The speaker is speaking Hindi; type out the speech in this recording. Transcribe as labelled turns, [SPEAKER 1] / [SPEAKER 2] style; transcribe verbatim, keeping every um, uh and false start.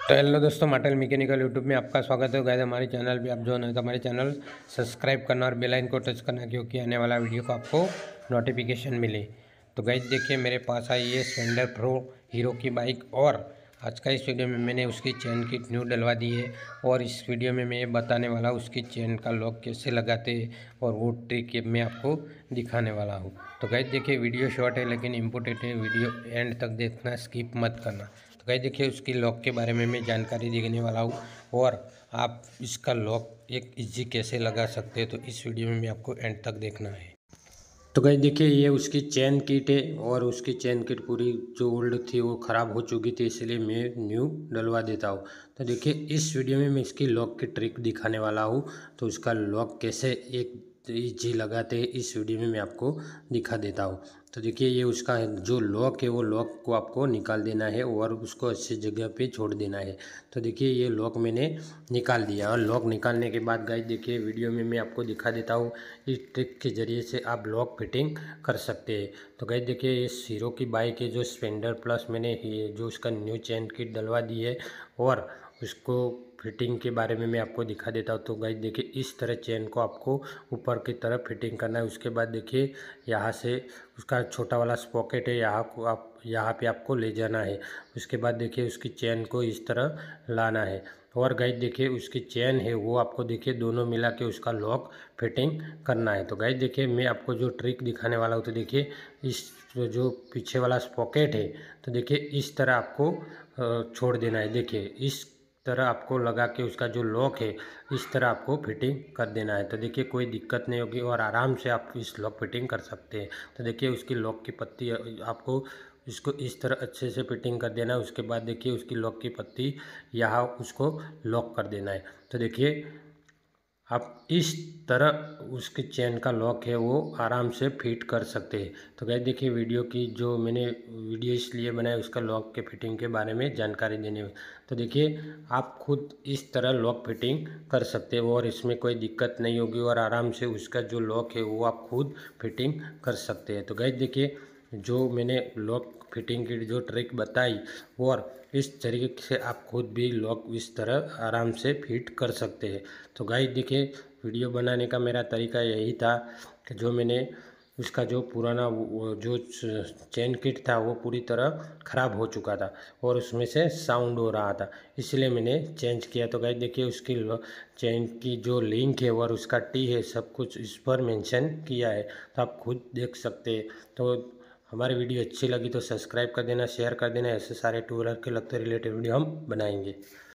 [SPEAKER 1] तो हेलो दोस्तों, माटेल मैकेनिकल यूट्यूब में आपका स्वागत है। गाइस हमारे चैनल पे आप जो है तो हमारे चैनल सब्सक्राइब करना और बेल आइकन को टच करना, क्योंकि आने वाला वीडियो को आपको नोटिफिकेशन मिले। तो गाइस देखिए, मेरे पास आई है स्प्लेंडर प्रो हीरो की बाइक, और आज का इस वीडियो में मैंने उसकी चेन किट न्यू डलवा दी है। और इस वीडियो में मैं ये बताने वाला हूँ उसकी चेन का लॉक कैसे लगाते हैं, और वो ट्रिक मैं आपको दिखाने वाला हूँ। तो गाइस देखिए, वीडियो शॉर्ट है लेकिन इम्पोर्टेंट है, वीडियो एंड तक देखना, स्किप मत करना। तो गाइस देखिए, उसकी लॉक के बारे में मैं जानकारी देने वाला हूँ, और आप इसका लॉक एक इजी कैसे लगा सकते हैं, तो इस वीडियो में मैं आपको एंड तक देखना है। तो गाइस देखिए, ये उसकी चेन किट है, और उसकी चेन किट पूरी जो ओल्ड थी वो ख़राब हो चुकी थी, इसलिए मैं न्यू डलवा देता हूँ। तो देखिए, इस वीडियो में मैं इसकी लॉक की ट्रिक दिखाने वाला हूँ। तो उसका लॉक कैसे एक इजी लगाते हैं, इस वीडियो में मैं आपको दिखा देता हूँ। तो देखिए, ये उसका जो लॉक है वो लॉक को आपको निकाल देना है और उसको अच्छी जगह पे छोड़ देना है। तो देखिए, ये लॉक मैंने निकाल दिया, और लॉक निकालने के बाद गाइस देखिए, वीडियो में मैं आपको दिखा देता हूँ। इस ट्रिक के ज़रिए से आप लॉक फिटिंग कर सकते हैं। तो गाइस देखिए, ये हीरो की बाइक है जो स्प्लेंडर प्लस, मैंने जो उसका न्यू चेन किट डलवा दी है, और उसको फिटिंग के बारे में मैं आपको दिखा देता हूँ। तो गाइस देखिए, इस तरह चेन को आपको ऊपर की तरफ फिटिंग करना है। उसके बाद देखिए, यहाँ से उसका छोटा वाला स्पॉकेट है, यहाँ को आप यहाँ पे आपको ले जाना है। उसके बाद देखिए, उसकी चेन को इस तरह लाना है, और गाइस देखिए, उसकी चेन है वो आपको देखिए दोनों मिला के उसका लॉक फिटिंग करना है। तो गाइस देखिए, मैं आपको जो ट्रिक दिखाने वाला हूँ, तो देखिए, इस जो पीछे वाला स्पॉकेट है, तो देखिए इस तरह आपको छोड़ देना है। देखिए, इस तरह आपको लगा के उसका जो लॉक है इस तरह आपको फिटिंग कर देना है। तो देखिए, कोई दिक्कत नहीं होगी, और आराम से आप इस लॉक फिटिंग कर सकते हैं। तो देखिए, उसकी लॉक की पत्ती आपको इसको इस तरह अच्छे से फिटिंग कर देना है। उसके बाद देखिए, उसकी लॉक की पत्ती यहाँ उसको लॉक कर देना है। तो देखिए, आप इस तरह उसकी चेन का लॉक है वो आराम से फिट कर सकते हैं। तो गाइस देखिए, वीडियो की जो मैंने वीडियो इसलिए बनाया उसका लॉक के फिटिंग के बारे में जानकारी देने में। तो देखिए, आप खुद इस तरह लॉक फिटिंग कर सकते हो, और इसमें कोई दिक्कत नहीं होगी, और आराम से उसका जो लॉक है वो आप खुद फिटिंग कर सकते हैं। तो गाइस देखिए, जो मैंने लॉक फिटिंग की जो ट्रिक बताई, और इस तरीके से आप खुद भी लॉक इस तरह आराम से फिट कर सकते हैं। तो गाइस देखिए, वीडियो बनाने का मेरा तरीका यही था कि जो मैंने उसका जो पुराना वो जो चेन किट था वो पूरी तरह ख़राब हो चुका था, और उसमें से साउंड हो रहा था, इसलिए मैंने चेंज किया। तो गाइस देखिए, उसकी चेन की जो लिंक है और उसका टी है सब कुछ इस पर मेंशन किया है, तो आप खुद देख सकते हैं। तो हमारी वीडियो अच्छी लगी तो सब्सक्राइब कर देना, शेयर कर देना। ऐसे सारे टू व्हीलर के लगते रिलेटेड वीडियो हम बनाएंगे।